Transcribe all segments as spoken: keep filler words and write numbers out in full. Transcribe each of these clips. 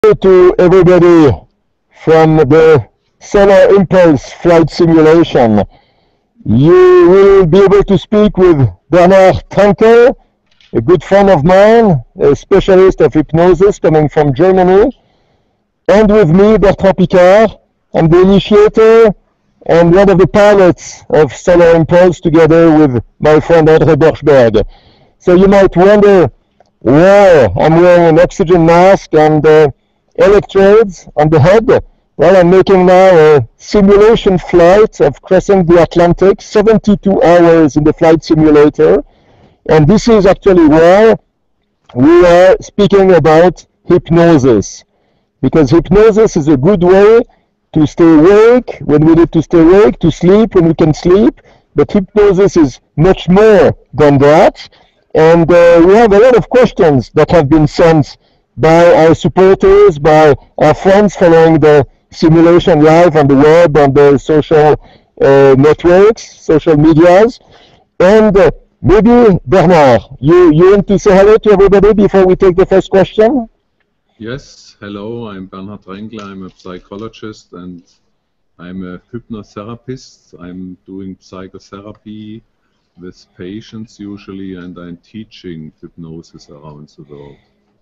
Hello to everybody from the Solar Impulse flight simulation. You will be able to speak with Bernard Trenkel, a good friend of mine, a specialist of hypnosis coming from Germany, and with me, Bertrand Piccard. I'm the initiator and one of the pilots of Solar Impulse together with my friend André Borschberg. So you might wonder why I'm wearing an oxygen mask and uh, electrodes on the head. Well, I'm making now a simulation flight of crossing the Atlantic, seventy-two hours in the flight simulator. And this is actually why we are speaking about hypnosis. Because hypnosis is a good way to stay awake when we need to stay awake, to sleep when we can sleep. But hypnosis is much more than that. And uh, we have a lot of questions that have been sent by our supporters, by our friends following the simulation live on the web, on the social uh, networks, social medias. And uh, maybe, Bernard, you, you want to say hello to everybody before we take the first question? Yes, hello, I'm Bernhard Trenkel. I'm a psychologist and I'm a hypnotherapist. I'm doing psychotherapy with patients usually, and I'm teaching hypnosis around the world.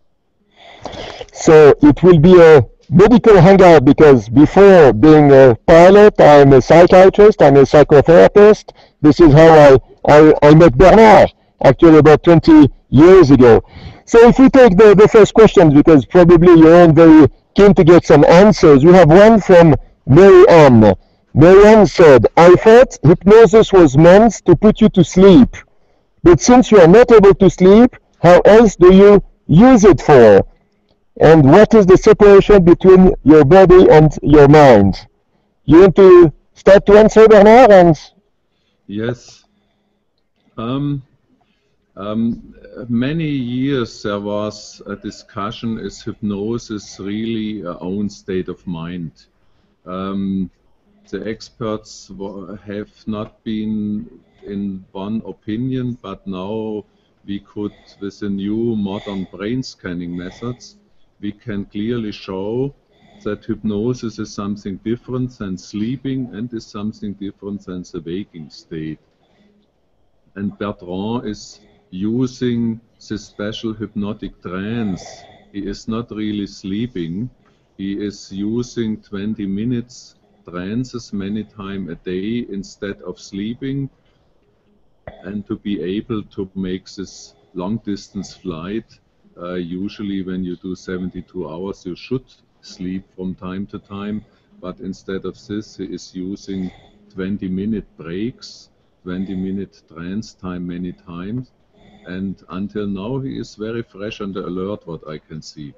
So it will be a medical hangout because before being a pilot, I'm a psychiatrist, I'm a psychotherapist. This is how I, I, I met Bernard, actually about twenty years ago. So if we take the, the first questions, because probably you're all very keen to get some answers, we have one from Mary Ann. Mary Ann said, I thought hypnosis was meant to put you to sleep. But since you are not able to sleep, how else do you use it for? And what is the separation between your body and your mind? You want to start to answer, Bernard? And yes. Um, um, many years there was a discussion, is hypnosis really our own state of mind? Um, the experts have not been in one opinion, but now we could, with the new modern brain scanning methods, we can clearly show that hypnosis is something different than sleeping and is something different than the waking state. And Bertrand is using this special hypnotic trance. He is not really sleeping. He is using twenty minutes trances many times a day instead of sleeping, and to be able to make this long distance flight. Uh, usually when you do seventy-two hours, you should sleep from time to time, but instead of this, he is using twenty minute breaks, twenty minute trance time many times, and until now he is very fresh and alert, what I can see.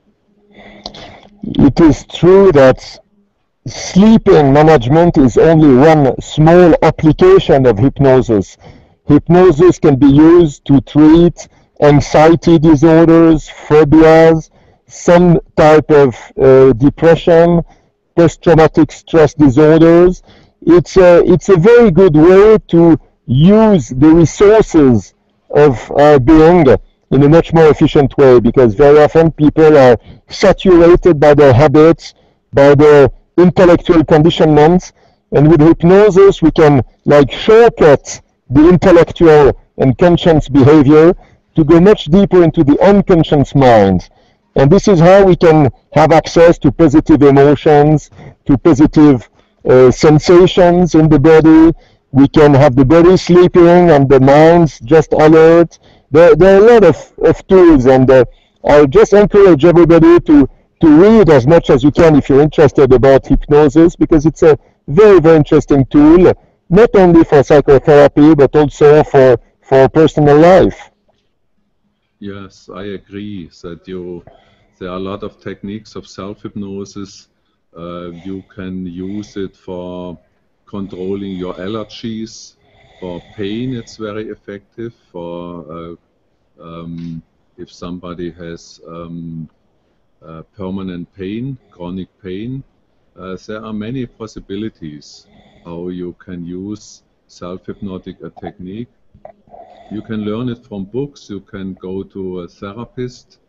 it is true that sleeping management is only one small application of hypnosis. Hypnosis can be used to treat anxiety disorders, phobias, some type of uh, depression, post-traumatic stress disorders. It's a, it's a very good way to use the resources of our being in a much more efficient way, because very often people are saturated by their habits, by their intellectual conditionments, and with hypnosis we can like shortcut the intellectual and conscious behavior to go much deeper into the unconscious mind. And this is how we can have access to positive emotions, to positive uh, sensations in the body. We can have the body sleeping and the mind just alert. There, there are a lot of, of tools, and uh, I just encourage everybody to, to read as much as you can if you're interested about hypnosis, because it's a very, very interesting tool, not only for psychotherapy, but also for, for personal life. Yes, I agree that you, there are a lot of techniques of self-hypnosis. Uh, you can use it for controlling your allergies. For pain, it's very effective. For uh, um, if somebody has um, uh, permanent pain, chronic pain, uh, there are many possibilities how you can use self-hypnotic a technique. You can learn it from books. You can go to a therapist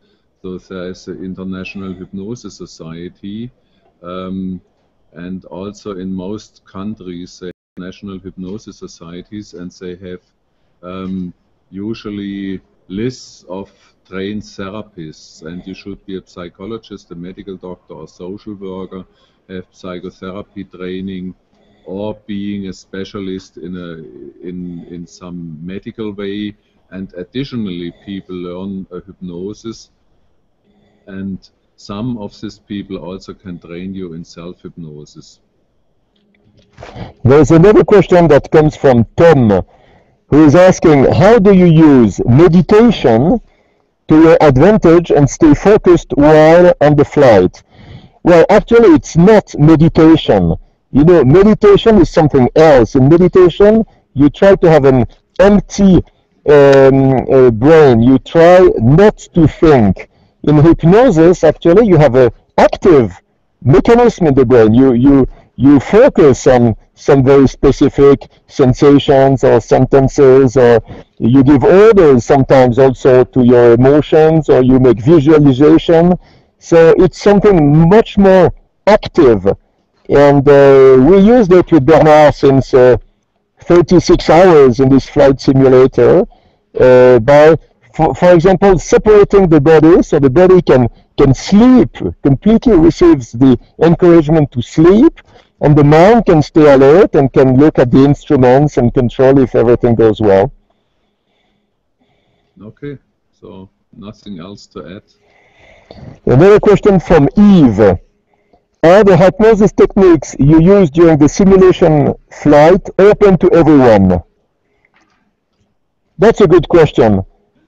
So there is the International Hypnosis Society, um, and also in most countries they have national hypnosis societies, and they have um, usually lists of trained therapists, and you should be a psychologist, a medical doctor, or social worker, have psychotherapy training, or being a specialist in a in in some medical way. And additionally, people learn uh, hypnosis, and some of these people also can train you in self-hypnosis. There's another question that comes from Tom, who is asking, how do you use meditation to your advantage and stay focused while on the flight? Well, actually, it's not meditation. You know, meditation is something else. In meditation, you try to have an empty um, uh, brain. You try not to think. In hypnosis, actually, you have an active mechanism in the brain. You, you, you focus on some very specific sensations or sentences, or you give orders sometimes also to your emotions, or you make visualization. So it's something much more active. And uh, we used it with Bernard since uh, thirty-six hours in this flight simulator uh, by, for, for example, separating the body so the body can, can sleep, completely receives the encouragement to sleep, and the mind can stay alert and can look at the instruments and control if everything goes well. Okay, so nothing else to add. Another question from Eve. Are the hypnosis techniques you use during the simulation flight open to everyone? That's a good question.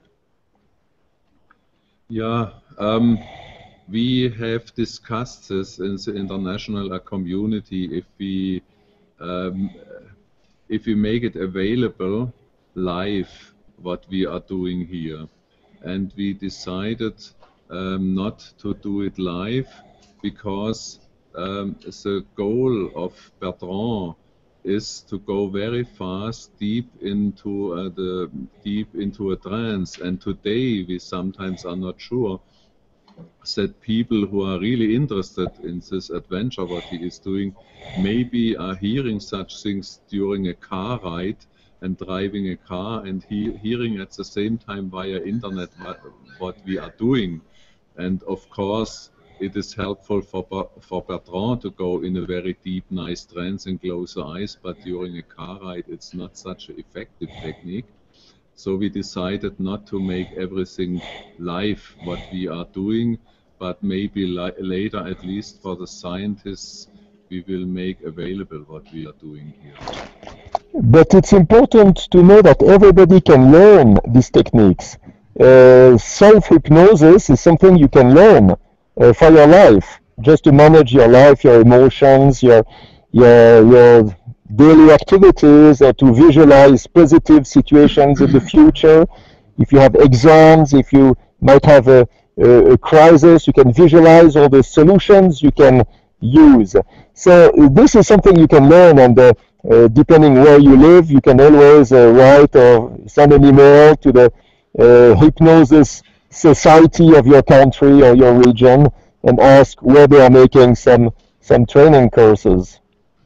Yeah, um, we have discussed this in the international community. If we um, if we make it available live, what we are doing here, and we decided um, not to do it live because um, the goal of Bertrand is to go very fast, deep into uh, the deep into a trance. And today we sometimes are not sure that people who are really interested in this adventure, what he is doing, maybe are hearing such things during a car ride and driving a car, and he hearing at the same time via internet what, what we are doing. And of course, it is helpful for, for Bertrand to go in a very deep, nice trance and close the eyes, but during a car ride, it's not such an effective technique. So we decided not to make everything live, what we are doing, but maybe later, at least for the scientists, we will make available what we are doing here. But it's important to know that everybody can learn these techniques. Uh, self-hypnosis is something you can learn uh, for your life, just to manage your life, your emotions, your, your, your daily activities, or to visualize positive situations in the future. If you have exams, if you might have a, a, a crisis, you can visualize all the solutions you can use. So this is something you can learn, and uh, uh, depending where you live, you can always uh, write or send an email to the uh, hypnosis society of your country or your region and ask where they are making some some training courses.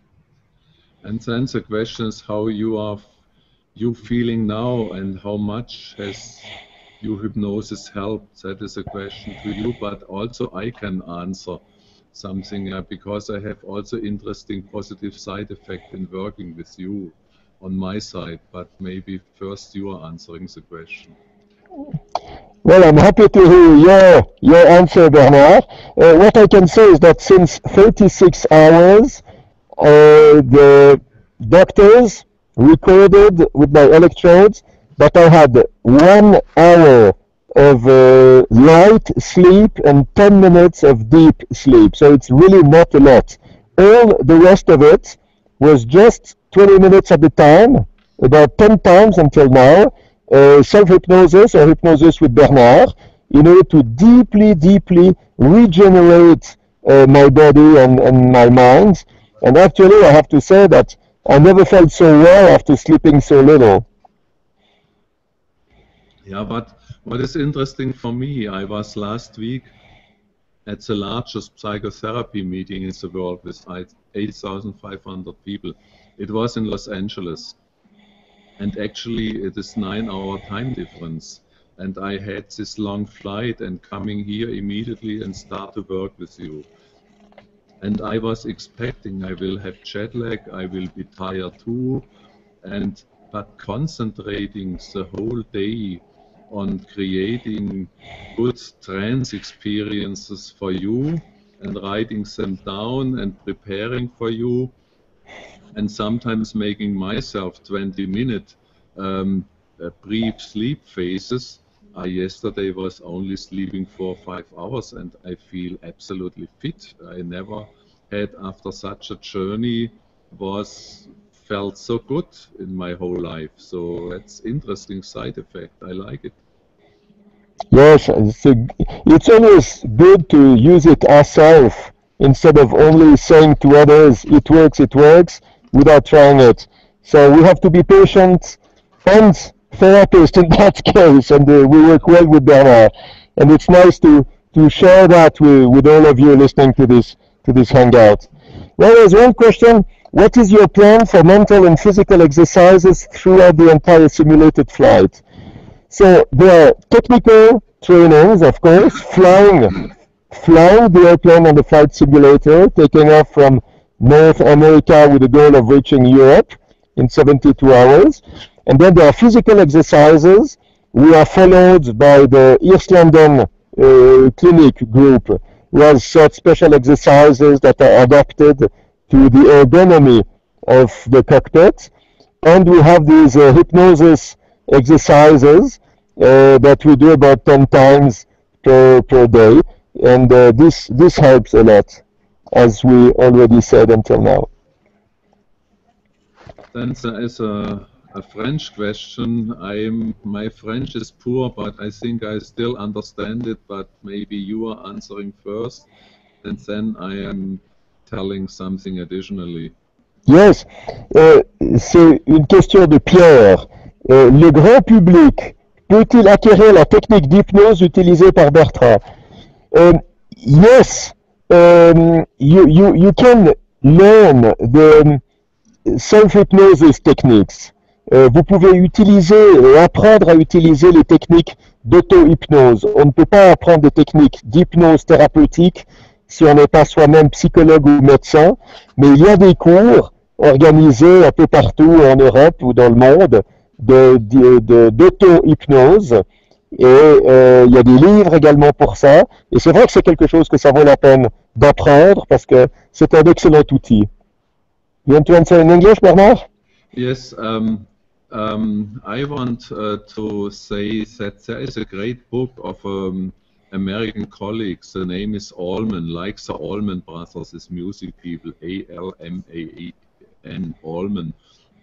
And then the question is how you are you feeling now, and how much has your hypnosis helped. That is a question to you, but also I can answer something uh, because I have also interesting positive side effect in working with you on my side, but maybe first you are answering the question. Well, I'm happy to hear your, your answer, Bernard. Uh, what I can say is that since thirty-six hours, uh, the doctors recorded with my electrodes that I had one hour of uh, light sleep and ten minutes of deep sleep. So it's really not a lot. All the rest of it was just twenty minutes at a time, about ten times until now, uh, self-hypnosis or hypnosis with Bernard, in order to deeply, deeply regenerate uh, my body and, and my mind. And actually, I have to say that I never felt so well after sleeping so little. Yeah, but What is interesting for me, I was last week at the largest psychotherapy meeting in the world with eight thousand five hundred people. It was in Los Angeles. And actually it is nine hour time difference. And I had this long flight and coming here immediately and start to work with you. And I was expecting I will have jet lag, I will be tired too, and but concentrating the whole day on creating good trance experiences for you and writing them down and preparing for you, and sometimes making myself twenty minute um, uh, brief sleep phases. I yesterday was only sleeping four or five hours and I feel absolutely fit. I never had after such a journey was felt so good in my whole life. So that's interesting side effect. I like it. Yes, it's, a, it's always good to use it ourselves instead of only saying to others, it works, it works, without trying it. So we have to be patient and therapist in that case, and uh, we work well with Bernard. And it's nice to, to share that with, with all of you listening to this, to this hangout. Well, there's one question. What is your plan for mental and physical exercises throughout the entire simulated flight? So there are technical trainings, of course, flying, flying the airplane on the flight simulator, taking off from North America with the goal of reaching Europe in seventy-two hours. And then there are physical exercises. We are followed by the East London uh, Clinic group, who has such special exercises that are adapted to the ergonomy of the cockpit. And we have these uh, hypnosis exercises uh, that we do about ten times per, per day. And uh, this, this helps a lot, as we already said until now. Then there is a, a French question. I'm, my French is poor, but I think I still understand it, but maybe you are answering first, and then I am telling something additionally. Yes, euh, c'est une question de Pierre. Euh, le grand public peut-il acquérir la technique d'hypnose utilisée par Bertrand? Um, yes, um, you, you, you can learn the self-hypnosis techniques. Euh, vous pouvez utiliser, euh, apprendre à utiliser les techniques d'auto-hypnose. On ne peut pas apprendre des techniques d'hypnose thérapeutique si on n'est pas soi-même psychologue ou médecin, mais il y a des cours organisés un peu partout en Europe ou dans le monde de, de, de, d'auto-hypnose. Et euh, il y a des livres également pour ça. Et c'est vrai que c'est quelque chose que ça vaut la peine d'apprendre parce que c'est un excellent outil. You want to answer in English, Bernard? Yes, um, um, I want uh, to say that there is a great book of um, American colleagues. The name is Allman, like the Allman Brothers, these music people, A L M A E N, Allman.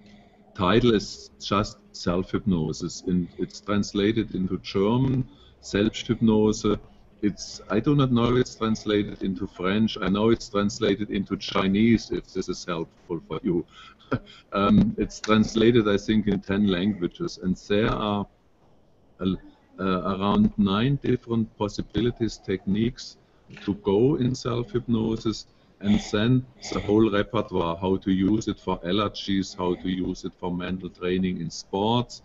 Title is just self-hypnosis, and it's translated into German, Selbsthypnose. It's, I do not know if it's translated into French. I know it's translated into Chinese, if this is helpful for you. um, it's translated, I think, in ten languages, and there are uh, uh, around nine different possibilities, techniques to go in self-hypnosis, and then the whole repertoire, how to use it for allergies, how to use it for mental training in sports,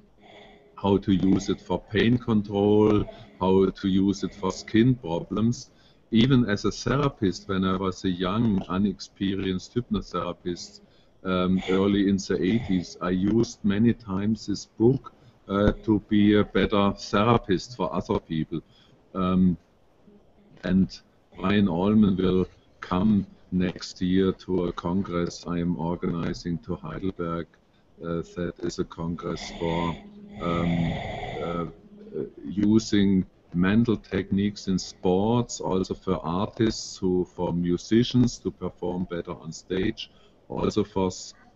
how to use it for pain control, how to use it for skin problems. Even as a therapist, when I was a young, unexperienced hypnotherapist, um, early in the eighties, I used many times this book uh, to be a better therapist for other people. Um, and Brian Allman will come next year to a congress I am organizing to Heidelberg. Uh, that is a congress for um, uh, using mental techniques in sports, also for artists, who, for musicians to perform better on stage, also for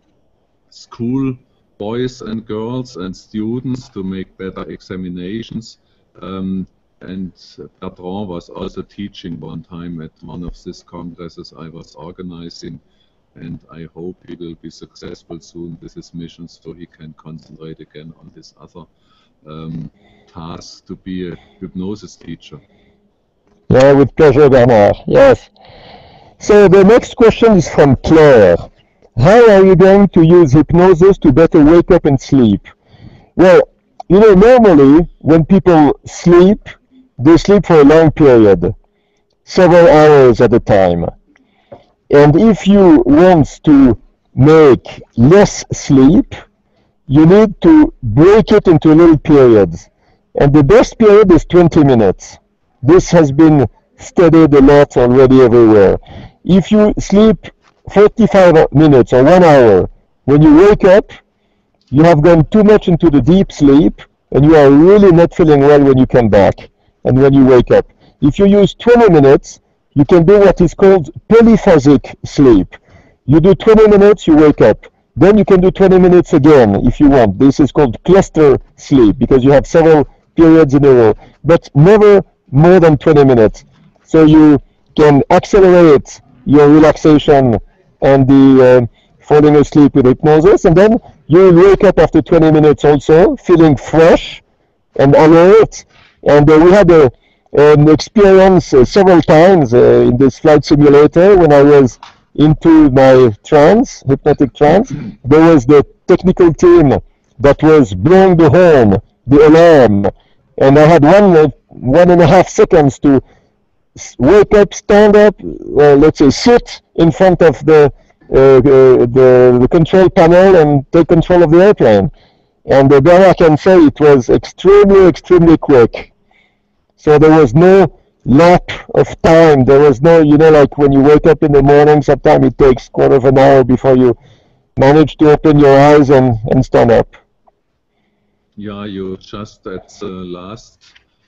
school boys and girls and students to make better examinations. Um, and Bertrand was also teaching one time at one of these congresses I was organizing, and I hope he will be successful soon with his mission so he can concentrate again on this other um, task to be a hypnosis teacher. Yeah, with pleasure, Bernard. Yes. So the next question is from Claire. How are you going to use hypnosis to better wake up and sleep? Well, you know, normally when people sleep, they sleep for a long period, several hours at a time. And if you want to make less sleep, you need to break it into little periods. And the best period is twenty minutes. This has been studied a lot already everywhere. If you sleep forty-five minutes or one hour, when you wake up, you have gone too much into the deep sleep and you are really not feeling well when you come back and when you wake up. If you use twenty minutes, you can do what is called polyphasic sleep. You do twenty minutes, you wake up. Then you can do twenty minutes again if you want. This is called cluster sleep because you have several periods in a row, but never more than twenty minutes. So you can accelerate your relaxation and the uh, falling asleep with hypnosis, and then you will wake up after twenty minutes also feeling fresh and alert. And uh, we had a, an experience uh, several times uh, in this flight simulator when I was into my trance, hypnotic trance. There was the technical team that was blowing the horn, the alarm, and I had one uh, one and a half seconds to wake up, stand up, uh, let's say sit in front of the, uh, the the control panel and take control of the airplane. And uh, then I can say it was extremely, extremely quick. So there was no lap of time. There was no, you know, like when you wake up in the morning, sometimes it takes quarter of an hour before you manage to open your eyes and, and stand up. Yeah, you just at the last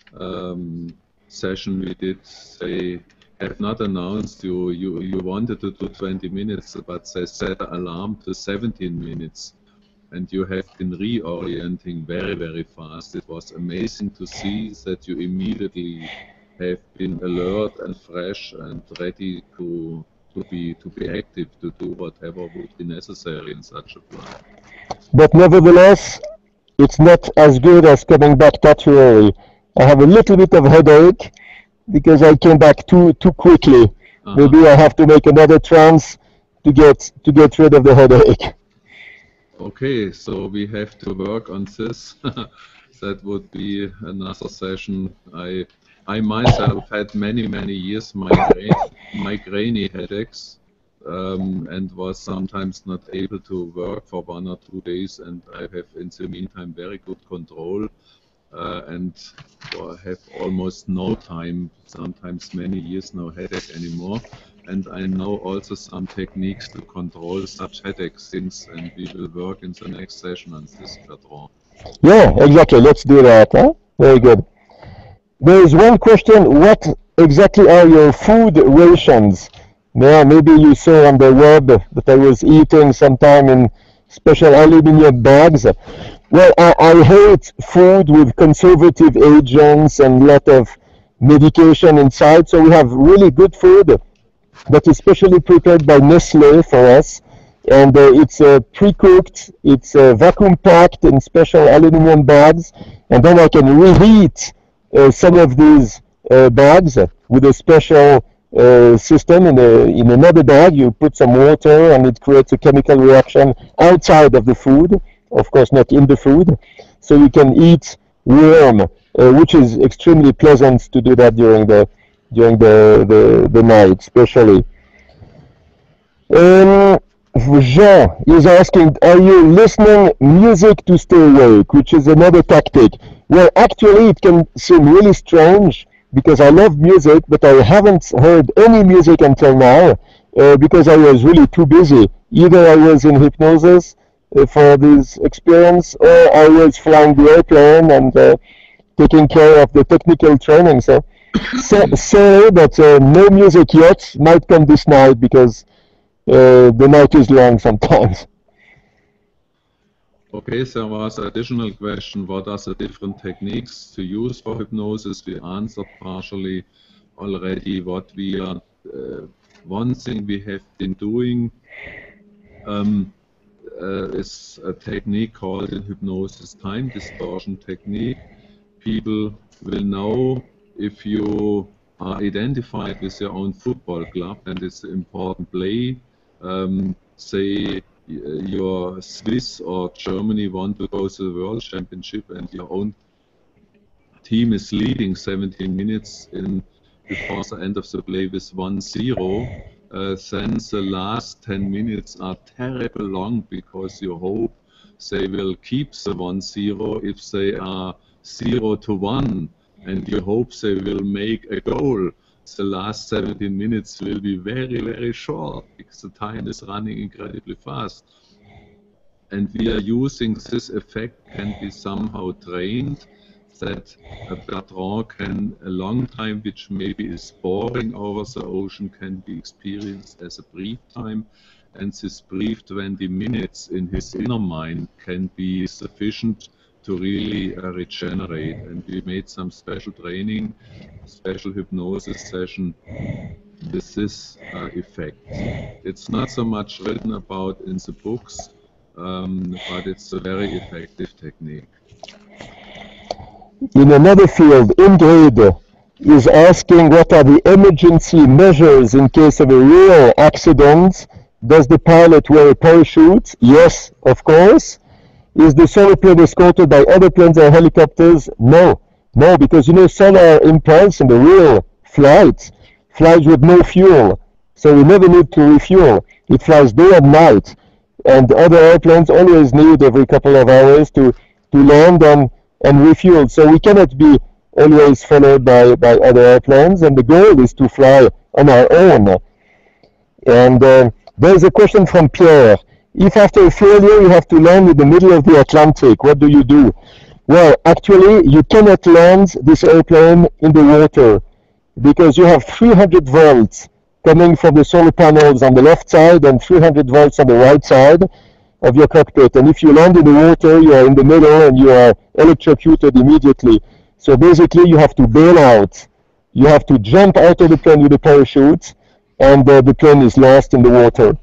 um, session we did say, have not announced you, you, you wanted to do twenty minutes, but they set an alarm to seventeen minutes. And you have been reorienting very, very fast. It was amazing to see that you immediately have been alert and fresh and ready to to be to be active, to do whatever would be necessary in such a plan. But nevertheless, it's not as good as coming back that early. I have a little bit of headache because I came back too too quickly. Uh-huh. Maybe I have to make another trance to get to get rid of the headache. Okay, so we have to work on this. That would be another session. I I myself had many, many years migraine, migraine headaches um, and was sometimes not able to work for one or two days, and I have in the meantime very good control uh, and have almost no time, sometimes many years, no headache anymore. And I know also some techniques to control such headache things, and we will work in the next session on this, Bertrand. Yeah, exactly. Let's do that. Huh? Very good. There is one question. What exactly are your food rations? Yeah, maybe you saw on the web that I was eating sometime in special aluminum bags. Well, I, I hate food with conservative agents and a lot of medication inside, so we have really good food that is specially prepared by Nestle for us, and uh, it's uh, pre-cooked, it's uh, vacuum packed in special aluminum bags, and then I can reheat uh, some of these uh, bags with a special uh, system. In, a, in another bag you put some water and it creates a chemical reaction outside of the food, of course not in the food, so you can eat warm, uh, which is extremely pleasant to do that during the during the, the, the night, especially. Um, Jean is asking, are you listening music to stay awake, which is another tactic? Well, actually, it can seem really strange because I love music, but I haven't heard any music until now uh, because I was really too busy. Either I was in hypnosis uh, for this experience, or I was flying the airplane and uh, taking care of the technical training. So, so sorry, but uh, no music yet. Might come this night because uh, the night is long sometimes. Okay, there was an additional question. What are the different techniques to use for hypnosis? We answered partially already what we are. Uh, one thing we have been doing, um, uh, is a technique called in hypnosis time distortion technique. People will know if you are identified with your own football club, and it's an important play. Um, say your Swiss or Germany want to go to the World Championship, and your own team is leading seventeen minutes in before the end of the play with one zero. Uh, then the last ten minutes are terribly long because you hope they will keep the one zero if they are zero to one, and you hope they will make a goal. The last seventeen minutes will be very, very short because the time is running incredibly fast. And we are using this effect can be somehow trained, that a Bertrand can, a long time which maybe is boring over the ocean, can be experienced as a brief time, and this brief twenty minutes in his inner mind can be sufficient to really uh, regenerate. And we made some special training, special hypnosis session with this uh, effect. It's not so much written about in the books, um, but it's a very effective technique. In another field, Ingrid is asking what are the emergency measures in case of a real accident. Does the pilot wear a parachute? Yes, of course. Is the solar plane escorted by other planes or helicopters? No. No, because you know solar impulse in the real flight flies with no fuel. So we never need to refuel. It flies day and night. And other airplanes always need every couple of hours to, to land and, and refuel. So we cannot be always followed by, by other airplanes. And the goal is to fly on our own. And uh, there's a question from Pierre. If after a failure you have to land in the middle of the Atlantic, what do you do? Well, actually, you cannot land this airplane in the water because you have three hundred volts coming from the solar panels on the left side and three hundred volts on the right side of your cockpit. And if you land in the water, you are in the middle and you are electrocuted immediately. So basically, you have to bail out. You have to jump out of the plane with a parachute, and uh, the plane is lost in the water.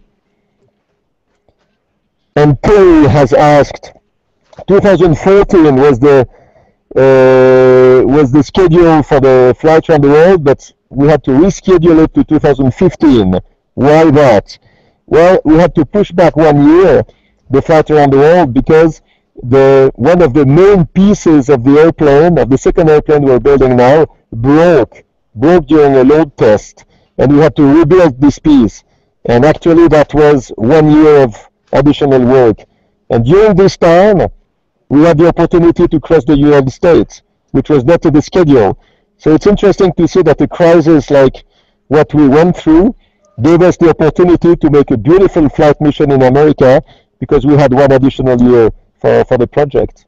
And Paul has asked, two thousand fourteen was the uh, was the schedule for the flight around the world, but we had to reschedule it to two thousand fifteen. Why that? Well, we had to push back one year the flight around the world because the one of the main pieces of the airplane, of the second airplane we're building now, broke, broke during a load test, and we had to rebuild this piece. And actually that was one year of additional work. And during this time, we had the opportunity to cross the United States, which was not in the schedule. So it's interesting to see that a crisis like what we went through gave us the opportunity to make a beautiful flight mission in America because we had one additional year for, for the project.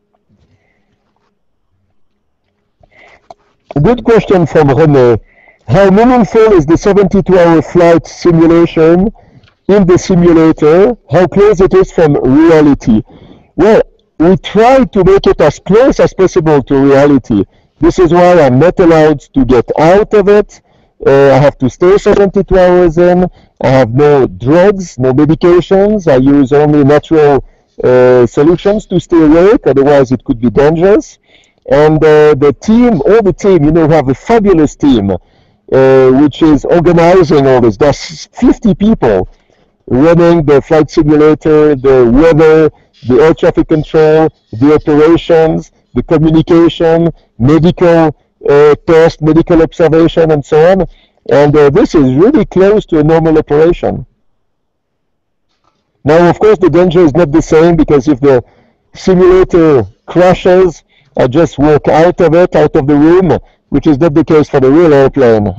A good question from René. How meaningful is the seventy-two hour flight simulation in the simulator? How close it is from reality? Well, we try to make it as close as possible to reality. This is why I'm not allowed to get out of it. Uh, I have to stay seventy-two hours in. I have no drugs, no medications. I use only natural uh, solutions to stay awake, otherwise it could be dangerous. And uh, the team, all the team, you know, we have a fabulous team, uh, which is organizing all this. There's fifty people running the flight simulator, the weather, the air traffic control, the operations, the communication, medical uh, test, medical observation, and so on. And uh, this is really close to a normal operation. Now, of course, the danger is not the same because if the simulator crashes, I just walk out of it, out of the room, which is not the case for the real airplane.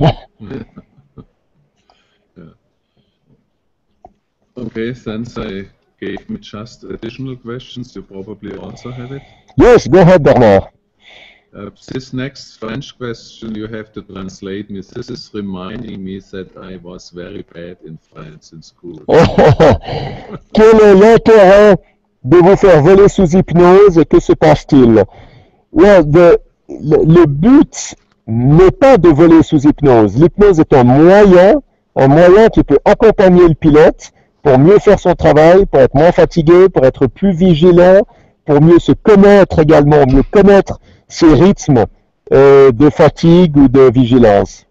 Okay, since I gave me just additional questions, you probably also have it. Yes, go ahead, Bernard. Uh, this next French question you have to translate me. This is reminding me that I was very bad in France in school. Quel est l'intérêt de vous faire voler sous hypnose et que se passe-t-il? Well, the, le, le but n'est pas de voler sous hypnose. L'hypnose est un moyen, un moyen qui peut accompagner le pilote pour mieux faire son travail, pour être moins fatigué, pour être plus vigilant, pour mieux se connaître également, mieux connaître ses rythmes euh, de fatigue ou de vigilance.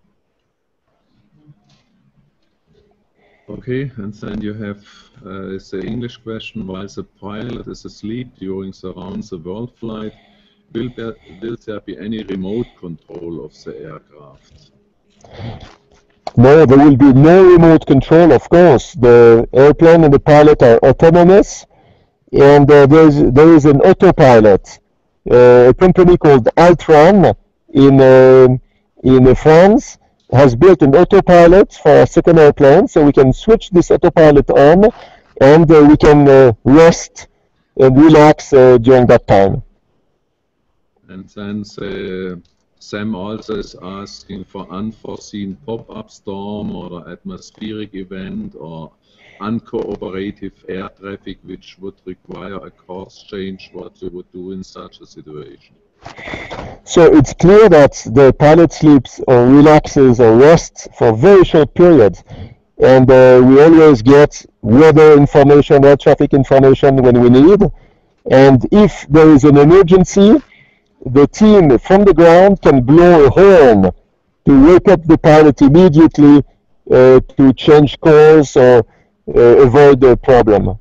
Okay, and then you have uh, the English question: while the pilot is asleep during the round-the-world flight, will there, will there be any remote control of the aircraft? No, there will be no remote control, of course. The airplane and the pilot are autonomous, and uh, there's, there is an autopilot, uh, a company called Altran in, uh, in France has built an autopilot for our second airplane, so we can switch this autopilot on, and uh, we can uh, rest and relax uh, during that time. And then the, Sam also is asking for unforeseen pop-up storm or atmospheric event or uncooperative air traffic which would require a course change, what you would do in such a situation. So it's clear that the pilot sleeps or relaxes or rests for very short periods, and uh, we always get weather information, air traffic information when we need, and if there is an emergency, the team from the ground can blow a horn to wake up the pilot immediately uh, to change course or uh, avoid the problem.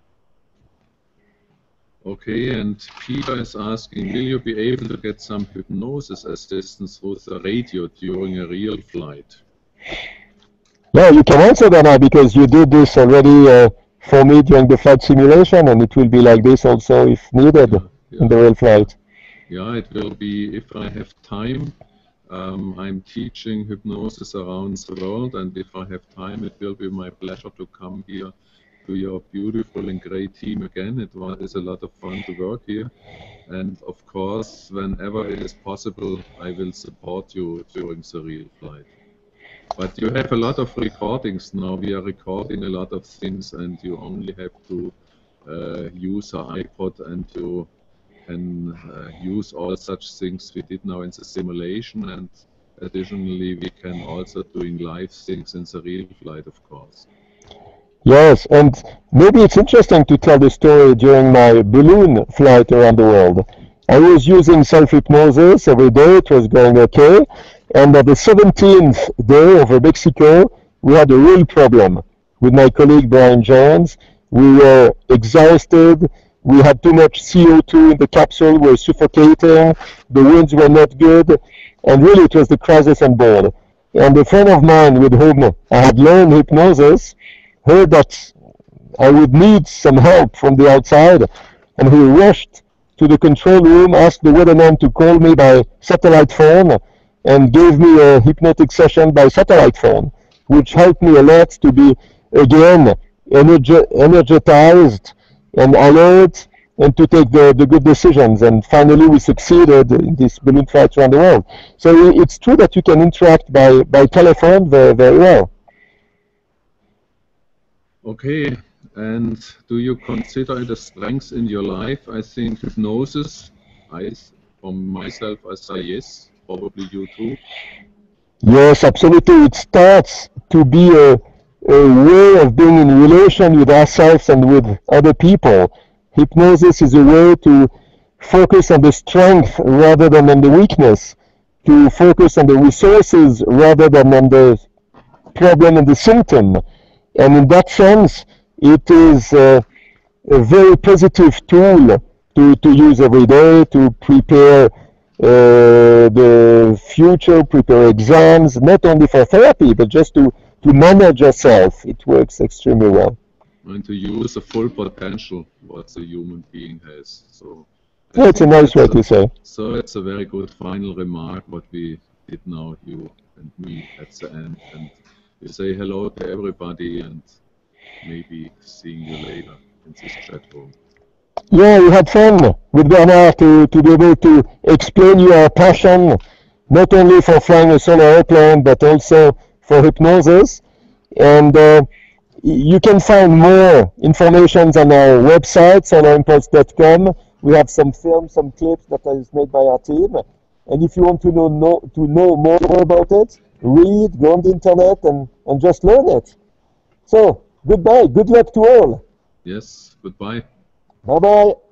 Okay, and Peter is asking, will you be able to get some hypnosis assistance through the radio during a real flight? Yeah, you can answer that now because you did this already uh, for me during the flight simulation, and it will be like this also if needed Yeah, yeah. in the real flight. Yeah, it will be, if I have time. Um, I'm teaching hypnosis around the world, and if I have time, it will be my pleasure to come here to your beautiful and great team again. It was a lot of fun to work here. And of course, whenever it is possible, I will support you during the real flight. But you have a lot of recordings now. We are recording a lot of things, and you only have to uh, use an iPod, and you can uh, use all such things we did now in the simulation. And additionally, we can also doing live things in the real flight, of course. Yes, and maybe it's interesting to tell the story during my balloon flight around the world. I was using self-hypnosis every day, it was going okay, and on the seventeenth day over Mexico, we had a real problem with my colleague Brian Jones. We were exhausted, we had too much C O two in the capsule, we were suffocating, the winds were not good, and really it was the crisis on board. And a friend of mine with whom I had learned hypnosis heard that I would need some help from the outside, and he rushed to the control room, asked the weatherman to call me by satellite phone, and gave me a hypnotic session by satellite phone, which helped me a lot to be again energe energized and alert, and to take the, the good decisions. And finally we succeeded in this balloon flight around the world. So it's true that you can interact by, by telephone very, very well. Okay, and do you consider it a strength in your life? I think hypnosis, I, from myself, I say yes, probably you too. Yes, absolutely. It starts to be a, a way of being in relation with ourselves and with other people. Hypnosis is a way to focus on the strength rather than on the weakness, to focus on the resources rather than on the problem and the symptom. And in that sense, it is uh, a very positive tool to, to use every day to prepare uh, the future, prepare exams, not only for therapy, but just to, to manage yourself. It works extremely well. And to use the full potential what the human being has. So yeah, it's a nice way a, to say. So it's a very good final remark what we did now, you and me at the end. And we say hello to everybody and maybe seeing you later in this chat room. Yeah, we had fun with Bernard to, to be able to explain your passion, not only for flying a solo airplane, but also for hypnosis. And uh, you can find more information on our website, solar impulse dot com. We have some films, some clips that is made by our team. And if you want to know, know, to know more about it, read, go on the internet, and, and just learn it. So, Goodbye. Good luck to all. Yes, goodbye. Bye bye.